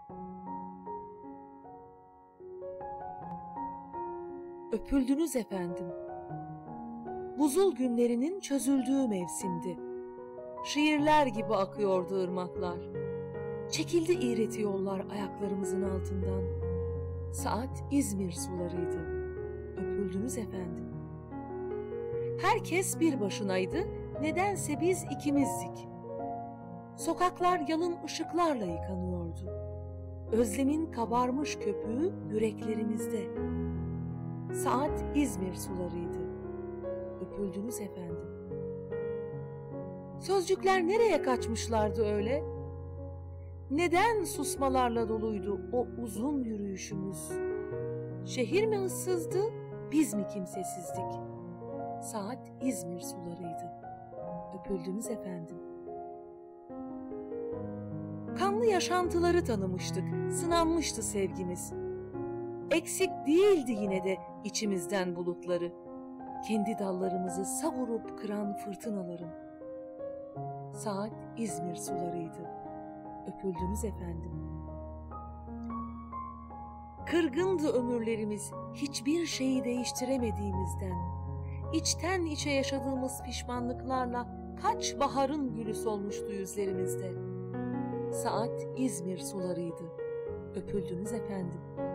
Öpüldünüz efendim. Buzul günlerinin çözüldüğü mevsimdi. Şiirler gibi akıyordu ırmaklar. Çekildi iğreti yollar ayaklarımızın altından. Saat İzmir sularıydı. Öpüldünüz efendim. Herkes bir başınaydı, nedense biz ikimizdik. Sokaklar yalın ışıklarla yıkanıyordu. Özlemin kabarmış köpüğü yüreklerimizde. Saat İzmir sularıydı. Öpüldünüz efendim. Sözcükler nereye kaçmışlardı öyle? Neden susmalarla doluydu o uzun yürüyüşümüz? Şehir mi ıssızdı, biz mi kimsesizdik? Saat İzmir sularıydı. Öpüldünüz efendim. Kanlı yaşantıları tanımıştık, sınanmıştı sevgimiz. Eksik değildi yine de içimizden bulutları, kendi dallarımızı savurup kıran fırtınaların. Saat İzmir sularıydı. Öpüldünüz efendim. Kırgındı ömürlerimiz hiçbir şeyi değiştiremediğimizden. İçten içe yaşadığımız pişmanlıklarla kaç baharın gülü solmuştu yüzlerimizde. Saat İzmir sularıydı. Öpüldünüz efendim.